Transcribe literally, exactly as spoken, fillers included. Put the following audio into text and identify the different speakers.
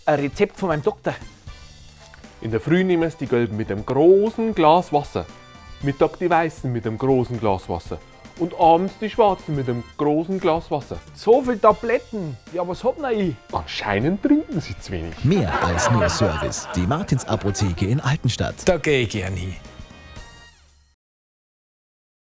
Speaker 1: ein Rezept von meinem Doktor.
Speaker 2: In der Früh nehmen Sie die gelben mit einem großen Glas Wasser, Mittag die weißen mit einem großen Glas Wasser und abends die schwarzen mit einem großen Glas Wasser.
Speaker 1: So viele Tabletten? Ja, was hab denn ich?
Speaker 2: Anscheinend trinken Sie zu wenig.
Speaker 3: Mehr als nur Service. Die Martins Apotheke in Altenstadt.
Speaker 4: Da gehe ich gern hin.